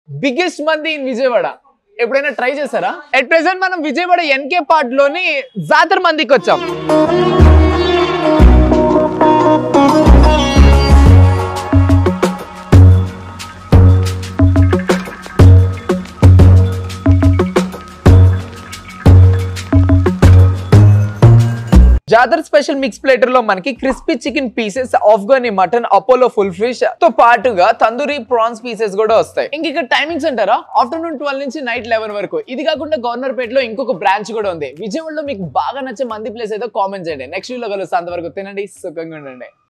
Biggest మంది in Vijayawada ఎప్పుడైనా try చేశారా? ఎట్ ప్రెసెంట్ మనం విజయవాడ ఎన్కే పార్ట్ లోని జాతర మందికి వచ్చాం. జాతర స్పెషల్ మిక్స్ ప్లేటర్ లో మనకి crispy chicken pieces, Afghani mutton, Apollo full fish తో పాటుగా తందూరి ప్రాన్స్ పీసెస్ కూడా వస్తాయి. ఇంక ఇక్కడ టైమింగ్స్ అంటారా, ఆఫ్టర్నూన్ 12 నుంచి నైట్ 11 వరకు. ఇది కాకుండా గవర్నర్పేటలో ఇంకొక బ్రాంచ్ కూడా ఉంది. విజయవాడలో మీకు బాగా నచ్చే మంది ప్లేస్ ఏదో కామెంట్ చేయండి. నెక్స్ట్ వీడియోలో కలుస్తాం. అంతవరకు తినండి, సుఖంగా ఉండండి.